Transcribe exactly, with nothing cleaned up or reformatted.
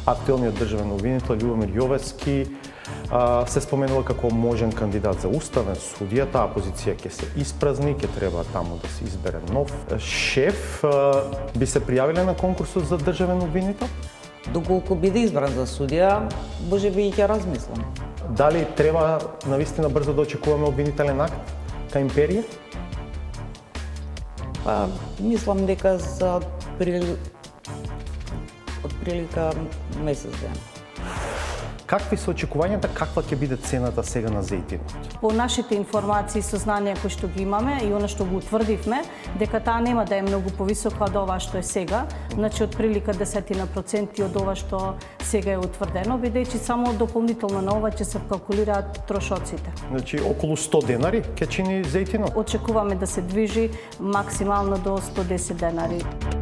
Актуелниот државен обвинител Љубомир Јовевски се споменува како можен кандидат за уставен судија. Таа позиција ќе се испразни, ќе треба таму да се избере нов шеф. Би се пријавиле на конкурсот за државен обвинител? Доколку биде избран за судија, може би и ќе размислам. Дали треба навистина брзо да очекуваме обвинителен акт кај империја? Па, мислам дека за прили... од прилика месец ден. Какви се очекувањата, каква ќе биде цената сега на зејтинот? По нашите информации и сознанија кои што ги имаме и она што го утврдивме, дека таа нема да е многу повисока од ова што е сега, значи од прилика десетина проценти од ова што сега е утврдено, бидејќи само дополнително на ова ќе се калкулираат трошоците. Значи околу сто денари ќе чини зејтинот? Очекуваме да се движи максимално до сто десет денари.